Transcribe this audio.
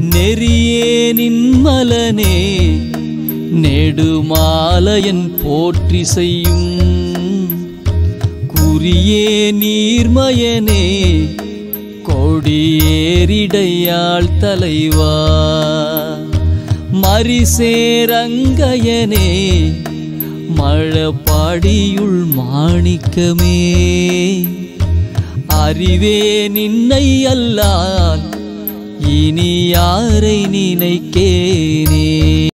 நெறியே நின்மலனே நெடுமாலையன் போற்றி செய்யும் குறியே நீர்மயனே கொடியேறிடையாள் தலைவா மரிசேரங்கையனே மழபாடியுள் மாணிக்கமே அறிவே நின்னை அல்லால் இனி யாரை நினைக்கேனே।